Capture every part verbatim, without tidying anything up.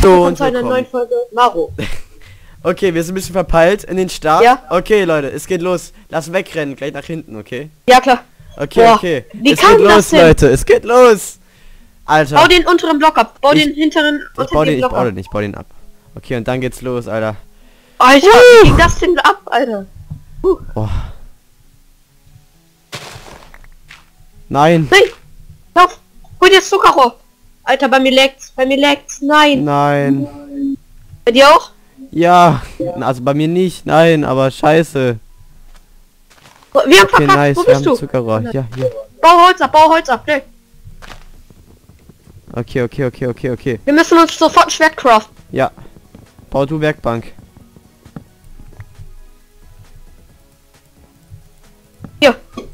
Hallo und zu einer neuen Folge Maro. Okay, wir sind ein bisschen verpeilt in den Start. Ja. Okay, Leute, es geht los. Lass wegrennen, gleich nach hinten, okay? Ja, klar. Okay, Boah, okay. wie es kann geht das los, denn? Leute. Es geht los. Alter. Bau den unteren Block ab. Bau Ich- den hinteren Ich unter baue den den, ich Block baue ab. den, ich baue den ab. Okay, und dann geht's los, Alter. Alter, wie ging das denn ab, Alter? Uh, Oh. Nein. nein! Lauf! Hol dir das Zuckerrohr! Alter, bei mir lagt's. Bei mir lagt's. Nein. Nein. Bei dir auch? Ja. Also bei mir nicht. Nein, aber scheiße. Wir haben Okay, verkackt. nice. Wo Wir bist haben du? Zuckerrohr. Ja, hier. Bau Holz ab, bau Holz ab. Nee. Okay, okay, okay, okay, okay. Wir müssen uns sofort ein Schwert craften. Ja. Bau du Werkbank. Hier.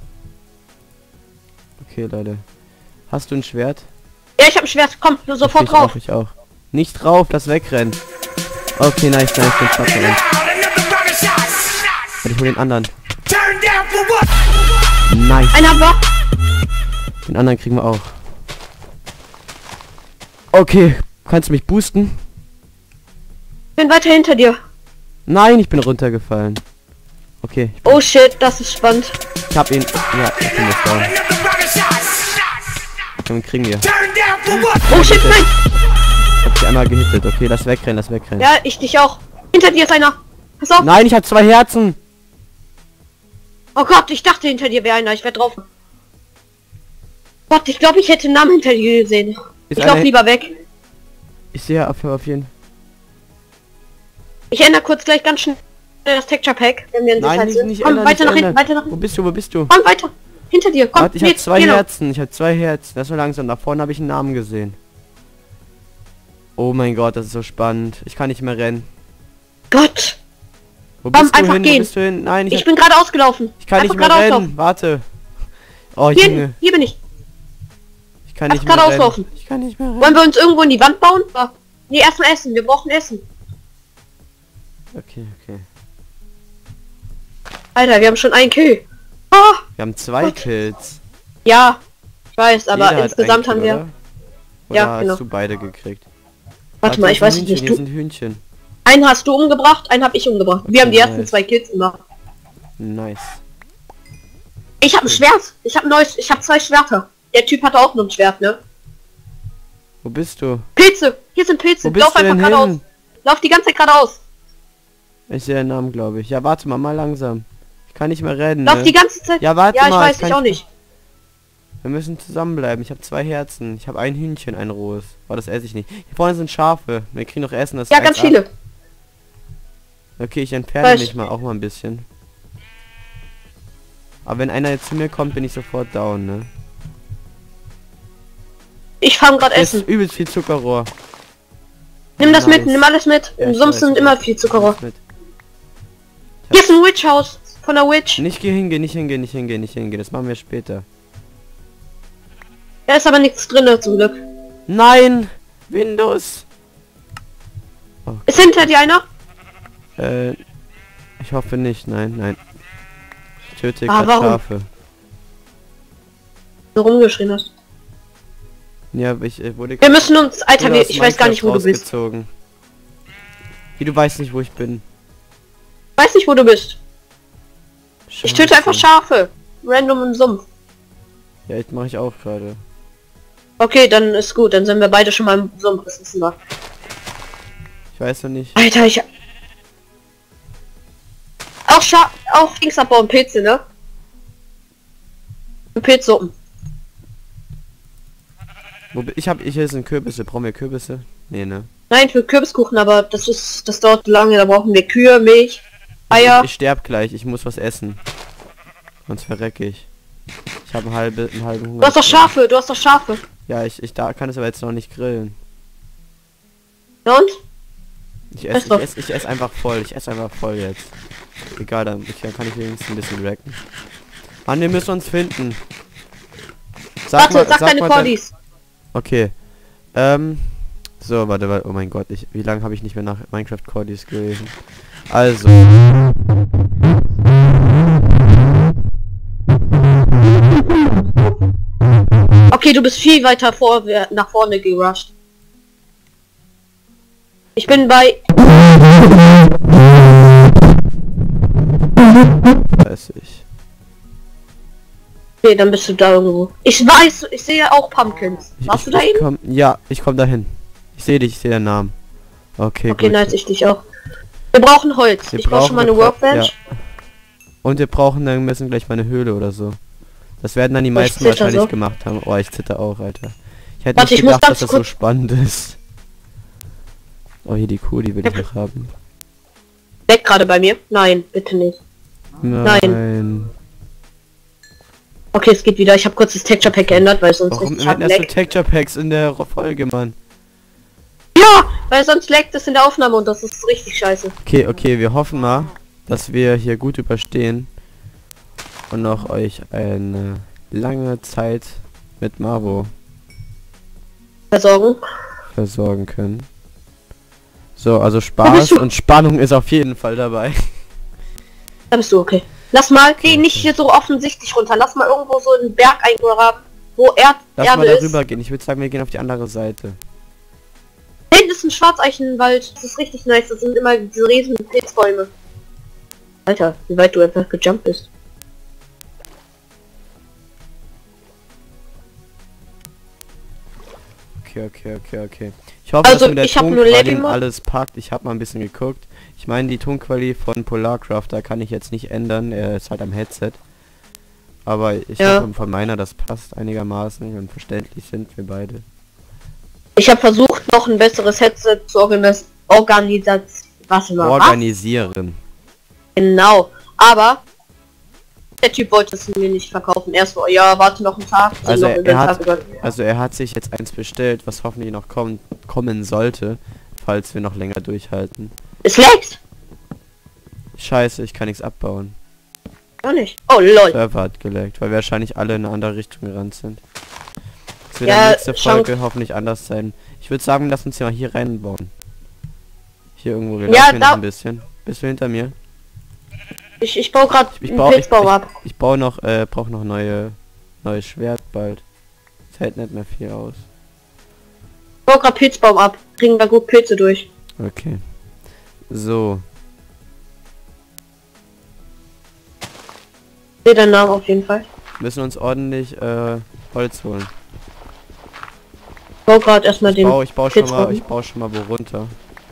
Okay, Leute. Hast du ein Schwert? Ja, ich hab ein Schwert. Komm, nur sofort ich drauf. Auch, ich auch. Nicht drauf, lass wegrennen. Okay, nice, nice, den Platz rein. Ich hol den anderen. Nice. Einen haben wir. Den anderen kriegen wir auch. Okay, kannst du mich boosten? Bin weiter hinter dir. Nein, ich bin runtergefallen. Okay, ich, bin, Oh shit, das ist spannend. ich hab ihn. Ja, ich bin jetzt down. Den kriegen wir. Oh shit, nein! Ich hab dich einmal gehittet. Okay, lass wegrennen, lass wegrennen. Ja, ich dich auch. Hinter dir ist einer. Pass auf. Nein, ich hab zwei Herzen. Oh Gott, ich dachte hinter dir wäre einer. Ich werde drauf. Gott, ich glaube, ich hätte einen Namen hinter dir gesehen. Ist Ich lauf einer- lieber weg. Ich sehe auf, auf jeden Fall. Ich ändere kurz gleich ganz schnell das Texture Pack, wenn wir in Nein, Sicherheit nicht, sind. nicht Komm, ändern, weiter nicht nach hinten, ändern. weiter nach Wo hinten. bist du, wo bist du? Komm, weiter. Hinter dir, komm. Warte, ich hab jetzt, zwei genau. Herzen, ich hab zwei Herzen. Das ist so langsam. Da vorne habe ich einen Namen gesehen. Oh mein Gott, das ist so spannend. Ich kann nicht mehr rennen. Gott, Wo Komm, bist du einfach hin? gehen. Wo bist du hin? Nein, ich, ich hab, bin gerade ausgelaufen. ich kann einfach nicht mehr gerade rennen. auslaufen. Warte. Oh, Hier, Junge. hier bin ich. Ich kann Einfach nicht mehr gerade rennen. auslaufen. Ich kann nicht mehr rennen. Wollen wir uns irgendwo in die Wand bauen? Ja. Nee, erstmal essen. Wir brauchen Essen. Okay, okay. Alter, wir haben schon einen Kill. Ah, Wir haben zwei Gott. Kills. ja, ich weiß, aber Jeder hat insgesamt einen haben Kill, wir... Oder, oder Ja, hast genau. du beide gekriegt? Warte mal, hier ich weiß sind es nicht. Hühnchen, hier Du, sind Hühnchen. einen hast du umgebracht, einen habe ich umgebracht. Wir haben die nice. ersten zwei Kills gemacht. Nice. Ich habe ein Schwert. Ich habe neues. Ich habe zwei Schwerter. Der Typ hatte auch noch ein Schwert, ne? Wo bist du? Pilze. Hier sind Pilze. Wo bist Lauf du einfach denn geradeaus. hin? Lauf die ganze Zeit geradeaus. Ich sehe den Namen, glaube ich. Ja, warte mal, mal langsam. Ich kann nicht mehr rennen. Lauf Ne? die ganze Zeit. Ja, warte ja, ich mal. weiß, kann ich auch nicht. Wir müssen zusammenbleiben. Ich habe zwei Herzen. Ich habe ein Hühnchen, ein rohes. Oh, das esse ich nicht. Hier vorne sind Schafe. Wir kriegen noch Essen. Das Ja, reizt ganz ab. viele. Okay, ich entferne Weiß. mich mal auch mal ein bisschen. Aber wenn einer jetzt zu mir kommt, bin ich sofort down, ne? Ich fange gerade Hier ist Essen. übelst viel Zuckerrohr. Nimm das Nice. mit. Nimm alles mit. Ja, Im ich Sumpf weiß, sind ich immer weiß. viel Zuckerrohr. Mit. Hier ist ein Witch House. Von der Witch. Nicht hier hingehen, nicht hingehen, nicht hingehen, nicht hingehen. Das machen wir später. Da ist aber nichts drin, zum Glück. Nein! Windows! Ist hinter dir einer? Äh, ich hoffe nicht. Nein, nein. Ich töte Ah, gerade warum? Schafe. So rumgeschrien hast. Ja, aber ich äh, wurde... Wir müssen uns... Alter, wurde wir, aus ich weiß gar nicht, wo Minecraft du bist. rausgezogen. Wie, du weißt nicht, wo ich bin. Weiß nicht, wo du bist. Ich töte Scheiße. einfach Schafe. Random im Sumpf. Ja, ich mache ich auch gerade. Okay, dann ist gut. Dann sind wir beide schon mal im Sumpf. Das wissen wir. Ich weiß noch nicht. Alter, ich... Auch Scha... Auch Dings abbauen. Pilze, ne? Pilzsuppen. Wo bi- ich habe ich hier sind Kürbisse. Brauchen wir Kürbisse? Nee, ne? Nein, für Kürbiskuchen, aber das ist... Das dauert lange. Da brauchen wir Kühe, Milch, Eier. Ich, ich sterb gleich. Ich muss was essen. Sonst verrecke ich. Ich habe einen halben, einen halben Hunger. Du hast doch Schafe. Du hast doch Schafe. Ja, ich, ich da kann es aber jetzt noch nicht grillen. Ja und? Ich Ess esse, doch. ich esse, ich esse einfach voll. Ich esse einfach voll jetzt. Egal, dann, ich, dann kann ich wenigstens ein bisschen racken. Mann, wir müssen uns finden. Sag Warte, sag, deine mal Cordis. dein- Okay. Ähm. So, warte, warte. Oh mein Gott, ich, wie lange habe ich nicht mehr nach Minecraft Cordis gelesen? Also. Okay, du bist viel weiter vor, nach vorne gerusht. Ich bin bei... Weiß ich. Okay, dann bist du da irgendwo. Ich weiß, ich sehe auch Pumpkins. Ich, Warst ich, du da ich eben? komm, ja, ich komme dahin. Ich sehe dich, ich sehe den Namen. Okay, Okay, gut. nice, ich dich auch. Wir brauchen Holz. Wir ich brauche schon mal eine wir bra- Workbench. ja. Und wir brauchen dann müssen gleich mal eine Höhle oder so. Das werden dann die Ich meisten zitter wahrscheinlich so. gemacht haben. Oh, ich zitter auch, Alter. Ich hätte Warte, nicht ich muss gedacht, ganz dass das so kurz- spannend ist. Oh, hier die Kuh, die will ich noch haben. Weg gerade bei mir? Nein, bitte nicht. Nein. Okay, es geht wieder. Ich habe kurz das Texture Pack geändert, weil sonst Warum richtig hart werden erst so leckt. Texture Packs in der Folge, Mann? Ja, weil sonst leckt es in der Aufnahme und das ist richtig scheiße. Okay, okay, wir hoffen mal, dass wir hier gut überstehen und noch euch eine lange Zeit mit Marvo Versorgen. versorgen können. So, also bist Spaß du? und Spannung ist auf jeden Fall dabei. Da bist du okay. Lass mal, geh Okay, nicht okay. hier so offensichtlich runter. Lass mal irgendwo so einen Berg eingraben, wo Erd Lass Erde mal ist. darüber gehen. Ich würde sagen, wir gehen auf die andere Seite. Da hinten ist ein Schwarzeichenwald. Das ist richtig nice. Das sind immer diese riesen Pilzbäume. Alter, wie weit du einfach gejumpt bist. Okay, okay, okay, okay. Ich hoffe, Also, dass mit der ich hab nur Tonqualität Level Mode. alles packt. Ich habe mal ein bisschen geguckt. Ich meine, die Tonqualität von Polarcrafter kann ich jetzt nicht ändern. Er ist halt am Headset. Aber ich Ja. hoffe, von meiner das passt einigermaßen und verständlich sind wir beide. Ich habe versucht, noch ein besseres Headset zu organis organisieren. Was mal? Was? Organisieren. Genau. Aber der Typ wollte es mir nicht verkaufen. Erst so, ja, warte noch einen Tag. dann Also noch er, einen er Tag hat, über- also er hat sich jetzt eins bestellt, was hoffentlich noch kommen, kommen sollte, falls wir noch länger durchhalten. Es leckt. Scheiße, ich kann nichts abbauen. Gar nicht. Oh lol. Server hat geleckt, weil wir wahrscheinlich alle in eine andere Richtung gerannt sind. Das wird Ja, dann nächste schon- Folge hoffentlich anders sein. Ich würde sagen, lass uns ja mal hier reinbauen. Hier irgendwo, wir Ja, laufen hier da- noch ein bisschen. Bist du hinter mir? Ich, ich baue gerade Ich einen baue, ich, Pilzbaum ab. ich, ich baue noch, äh, brauche noch neue, neues Schwert bald. Es hält nicht mehr viel aus. Ich baue gerade Pilzbaum ab. Kriegen wir gut Pilze durch. Okay. So. Ich sehe deinen Namen auf jeden Fall. Müssen uns ordentlich, äh, Holz holen. Ich baue gerade erstmal Ich den baue, ich baue schon mal, Pilzbaum. ich baue schon mal wo runter.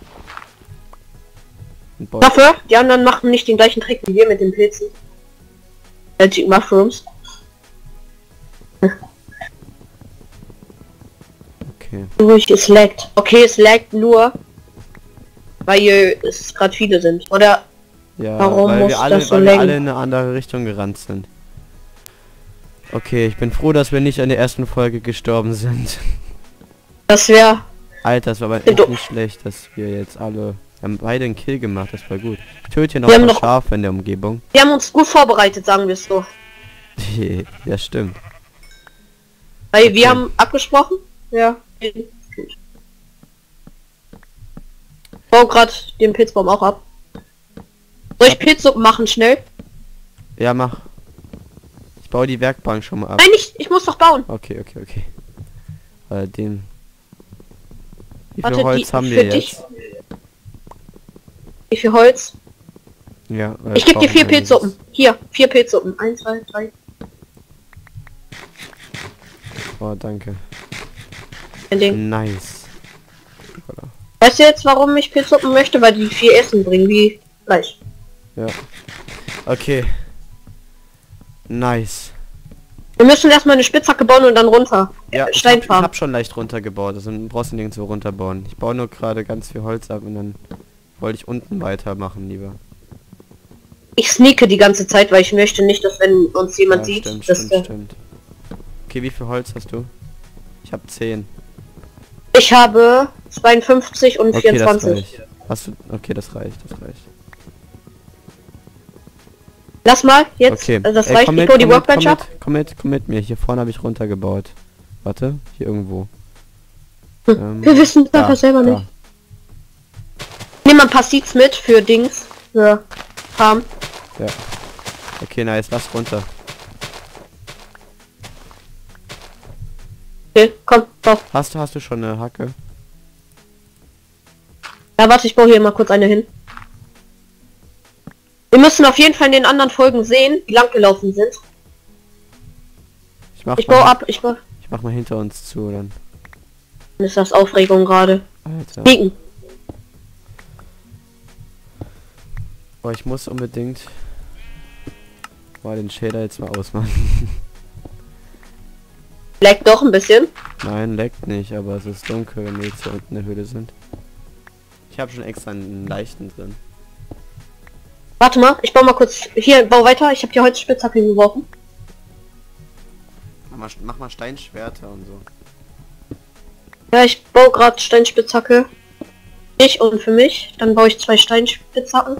Und baue- Dafür, die anderen machen nicht den gleichen Trick wie wir mit den Pilzen. Magic Mushrooms. Okay. Ruhig, es laggt. Okay, es laggt nur, weil hier es gerade viele sind. Oder Ja, Warum weil muss wir alle, das so weil wir lenken? alle in eine andere Richtung gerannt sind. Okay, ich bin froh, dass wir nicht in der ersten Folge gestorben sind. das wäre... Alter, das war aber Bin echt du- nicht schlecht, dass wir jetzt alle... Wir haben beide einen Kill gemacht, das war gut. Ich töte hier noch Wir ein haben paar noch- Schafe in der Umgebung. Wir haben uns gut vorbereitet, sagen wir es so. Ja, stimmt. Weil Okay. wir haben abgesprochen. Ja. Gut. Ich baue gerade den Pilzbaum auch ab. Soll ich Pilzsuppen machen, schnell? Ja, mach. Ich baue die Werkbank schon mal ab. Nein, nicht. Ich muss doch bauen. Okay, okay, okay. Äh, den... Wie Warte, viel Holz die- haben für wir dich. jetzt? Wie viel Holz? Ja, äh, Ich gebe dir brauchen vier einiges. Pilzsuppen. Hier, vier Pilzsuppen. Eins, zwei, drei. Oh, danke. Ein Ding. Nice. Weißt du jetzt, warum ich Pilzsuppen möchte? Weil die viel Essen bringen, wie Fleisch. Ja. Okay. Nice. Wir müssen erstmal eine Spitzhacke bauen und dann runter. Ja, ich hab, ich Steinfarm. hab schon leicht runtergebaut, also du brauchst du nirgendwo runterbauen. Ich baue nur gerade ganz viel Holz ab und dann wollte ich unten weitermachen lieber. Ich sneake die ganze Zeit, weil ich möchte nicht, dass wenn uns jemand Ja, sieht, stimmt, dass stimmt, der... stimmt. Okay, wie viel Holz hast du? Ich habe zehn. Ich habe zweiundfünfzig und Okay, das vierundzwanzig. reicht. Hast du? Okay, das reicht, das reicht. Lass mal, jetzt, Okay. äh, das Ey, reicht, komm ich mit, baue die komm mit, Workbench komm ab. mit, komm mit, komm mit mir. Hier vorne habe ich runtergebaut. Warte, hier irgendwo. Hm, Ähm, Wir wissen es da, einfach selber da. nicht. Nimm mal ein paar Seeds mit für Dings, für Farm. Ja. Okay, nice, lass runter. Okay, komm, bau. Hast du, hast du schon eine Hacke? Ja, warte, ich baue hier mal kurz eine hin. Wir müssen auf jeden Fall in den anderen Folgen sehen, wie lang gelaufen sind. Ich mach Ich mal, baue ab, ich baue. Ich mach mal hinter uns zu, dann. Ist das Aufregung gerade? Alter. Gegen. Oh, ich muss unbedingt mal den Shader jetzt mal ausmachen. Leckt doch ein bisschen. Nein, leckt nicht, aber es ist dunkel, wenn wir jetzt hier unten in der Höhle sind. Ich habe schon extra einen leichten drin. Warte mal, ich baue mal kurz. Hier, bau weiter. Ich habe hier heute Spitzhacke geworfen. Mach mal, mach mal Steinschwerter und so. Ja, ich baue gerade Steinspitzhacke. Ich und für mich. Dann baue ich zwei Steinspitzhacken.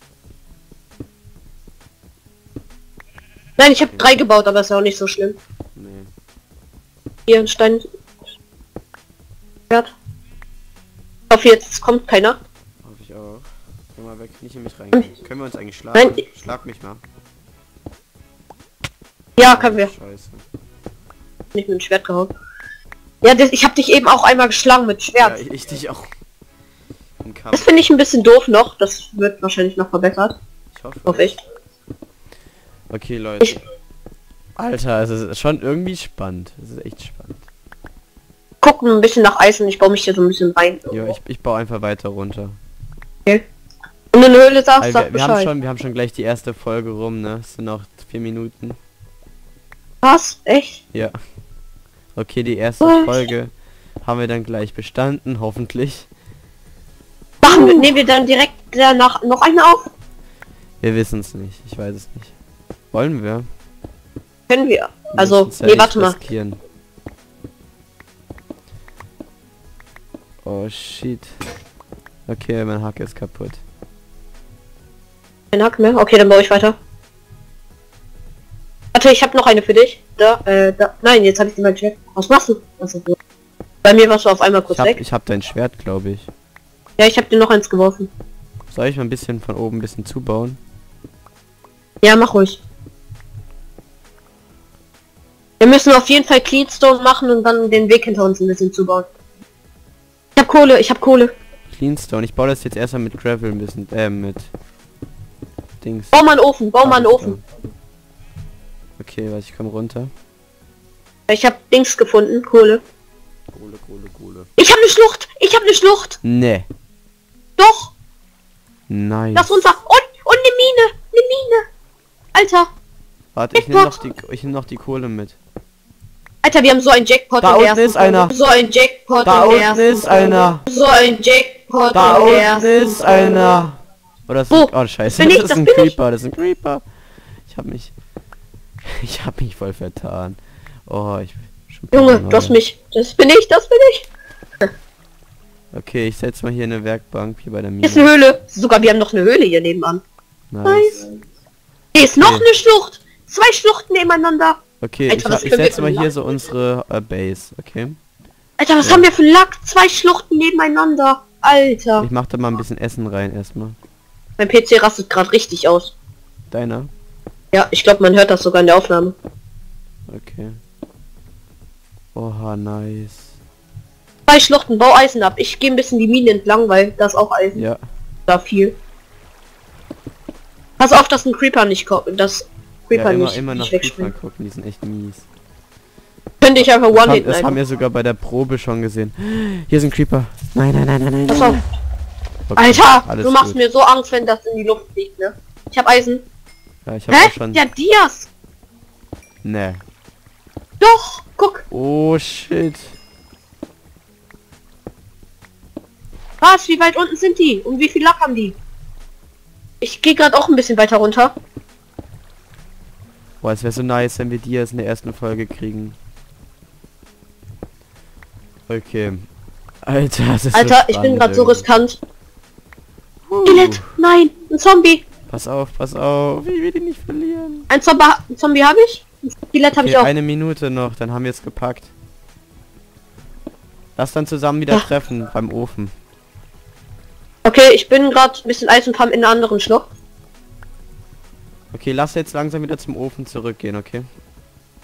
Nein, ich habe drei gebaut, aber ist ja auch nicht so schlimm. Nee. Hier ein Stein. Ich hoffe, jetzt kommt keiner. Hoffe ich auch. Geh mal weg, nicht in mich rein. Nein. Können wir uns eigentlich schlagen? Nein. Schlag mich mal. Ja, können wir. Scheiße. Nicht mit dem Schwert gehauen. Ja, das, ich habe dich eben auch einmal geschlagen mit Schwert. Ja, ich, ich dich auch. Im Das Kampf. finde ich ein bisschen doof noch. Das wird wahrscheinlich noch verbessert. Ich hoffe. Hoffe ich. Okay, Leute. Ich Alter, es ist schon irgendwie spannend. Es ist echt spannend. gucke ein bisschen nach Eisen. Ich baue mich hier so ein bisschen rein. Jo, ich, ich baue einfach weiter runter. Okay. Und in der Höhle sagst, Also sag wir, wir haben Bescheid. schon, wir haben schon gleich die erste Folge rum, ne? Es sind noch vier Minuten. Was? Echt? Ja. Okay, die erste Was? Folge haben wir dann gleich bestanden, hoffentlich. Machen wir, nehmen wir dann direkt danach noch eine auf? Wir wissen es nicht. Ich weiß es nicht. Wollen wir? Können wir. Wir Also, müssen's ja nee, nicht warte mal. riskieren. Oh shit. Okay, mein Hack ist kaputt. Ein Hack mehr? Okay, dann baue ich weiter. Warte, ich habe noch eine für dich. Da, äh, da. Nein, jetzt habe ich die mal Schwert. Was machst du? Was ist das? Bei mir warst du auf einmal kurz Ich hab, weg. ich hab dein Schwert, glaube ich. Ja, ich habe dir noch eins geworfen. Soll ich mal ein bisschen von oben ein bisschen zubauen? Ja, mach ruhig. Wir müssen auf jeden Fall Cleanstone machen und dann den Weg hinter uns ein bisschen zubauen. Ich hab Kohle, ich hab Kohle. Cleanstone. Ich baue das jetzt erstmal mit Gravel ein bisschen, äh, mit Dings. Bau mal einen Ofen, bau mal einen Alles Ofen. klar. Okay, warte, ich komme runter. Ich hab Dings gefunden, Kohle. Kohle, Kohle, Kohle. Ich hab eine Schlucht, ich hab eine Schlucht. Nee. Doch, Nice. lass runter. Und, und eine Mine, eine Mine. Alter, Warte, ich nehme Jackpot. noch die, ich nehme noch die Kohle mit. Alter, wir haben so ein Jackpot Da in der unten ersten ist einer. Folge. So ein Jackpot Da in der unten ersten ist Folge. einer. So ein Jackpot Da in der unten ersten ist Folge. einer. Oder ist Wo? ein, oh scheiße, Bin das ich? ist Das ein bin ich. Creeper, das ist ein Creeper. Ich hab mich, ich hab mich voll vertan. Oh, ich schon Junge, paranoia. du hast mich. Das bin ich, das bin ich. Okay, ich setz mal hier eine Werkbank hier bei der Hier ist eine Mine. Höhle. Sogar wir haben noch eine Höhle hier nebenan. Nice. Hier ist noch Okay. eine Schlucht. Zwei Schluchten nebeneinander. Okay, Alter, ich, was ich können wir setze für mal einen hier Lack? so unsere äh, Base, okay? Alter, was Ja. haben wir für Lack? Zwei Schluchten nebeneinander. Alter. Ich mach da mal ein bisschen Essen rein erstmal. Mein P C rastet gerade richtig aus. Deiner? Ja, ich glaube, man hört das sogar in der Aufnahme. Okay. Oha, nice. Zwei Schluchten, bau Eisen ab. Ich gehe ein bisschen die Mine entlang, weil da ist auch Eisen. Ja. Da viel. Pass auf, dass ein Creeper nicht kommt. Das Creeper Ja, immer, nicht, immer nach nicht Creeper wegspringt. gucken, die sind echt mies. Könnte ich einfach Das, haben, One-Hitten das haben einfach. wir sogar bei der Probe schon gesehen. Hier sind Creeper. Nein, nein, nein, nein, nein. Pass nein. auf. Okay, Alter, alles du machst gut. mir so Angst, wenn das in die Luft fliegt, ne? Ich hab Eisen. Ja, ich habe auch Hä? schon. Ja, Dias. Ne. Doch, guck. Oh shit. Was? Wie weit unten sind die? Und wie viel Lack haben die? Ich gehe gerade auch ein bisschen weiter runter. Boah, es wäre so nice, wenn wir die jetzt in der ersten Folge kriegen. Okay. Alter, das ist Alter, so ich bin gerade so spannend riskant. irgendwie. Skelett, nein, ein Zombie. Pass auf, pass auf. Ich will die nicht verlieren. Ein Zombie, ein Zombie habe ich. Ein Skelett habe Okay, ich auch. eine Minute noch, dann haben wir es gepackt. Lass dann zusammen wieder Ja. treffen beim Ofen. Okay, ich bin gerade ein bisschen Eisenfarm in einer anderen Schlucht. Okay, lass jetzt langsam wieder zum Ofen zurückgehen, okay?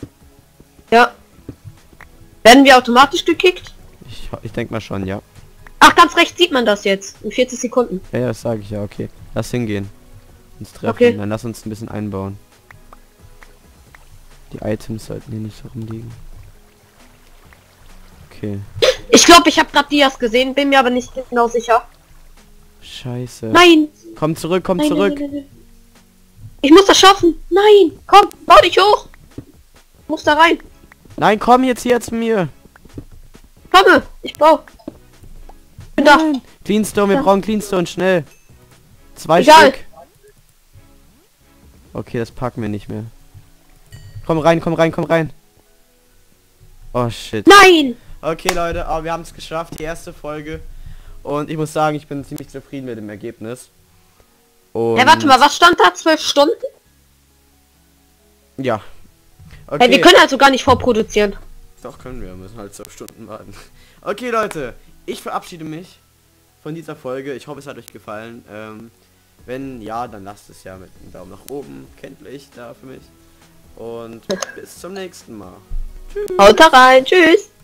Ja. Werden wir automatisch gekickt? Ich, ich denke mal schon, ja. Ach, ganz rechts sieht man das jetzt. In vierzig Sekunden. Ja, ja, das sage ich ja, okay. Lass hingehen. Uns treffen, Okay. dann lass uns ein bisschen einbauen. Die Items sollten hier nicht so rumliegen. Okay. Ich glaube, ich habe gerade Dias gesehen, bin mir aber nicht genau sicher. Scheiße. Nein! Komm zurück, komm Nein, zurück. nein, nein, nein. Ich muss das schaffen! Nein! Komm, bau dich hoch! Ich muss da rein. Nein, komm jetzt hier zu mir. Komme! Ich bau. Bin da. Nein. Cleanstone, wir Ja. brauchen Cleanstone, schnell. Zwei Egal. Stück. Okay, das packen wir nicht mehr. Komm rein, komm rein, komm rein. Oh shit. Nein! Okay Leute, aber wir haben es geschafft, die erste Folge. Und ich muss sagen, ich bin ziemlich zufrieden mit dem Ergebnis. Und Ja, warte mal, was stand da? Zwölf Stunden? ja. Okay. Okay. Hey, wir können also gar nicht vorproduzieren. Doch können wir, müssen halt zwölf Stunden warten. Okay Leute, ich verabschiede mich von dieser Folge. Ich hoffe, es hat euch gefallen. Ähm, wenn ja, dann lasst es ja mit einem Daumen nach oben, kenntlich da für mich. Und bis zum nächsten Mal. Haut da rein, tschüss!